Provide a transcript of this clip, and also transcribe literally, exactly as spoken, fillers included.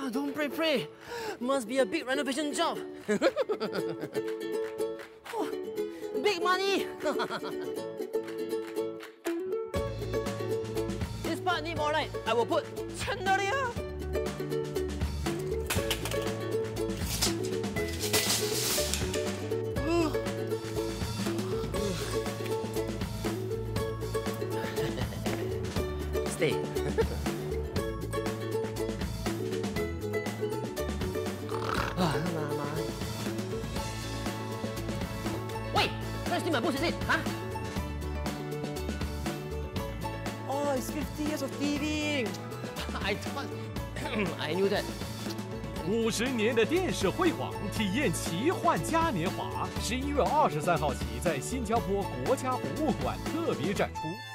Oh, don't pray, pray. Must be a big renovation job. Oh, big money. This part need more light. I will put chandelier. Stay. Wait, that's still my books, is it? Huh? Oh, it's fifty years of T V. I thought I knew that. 五十年的电视辉煌，体验奇幻嘉年华，十一月二十三号起在新加坡国家博物馆特别展出。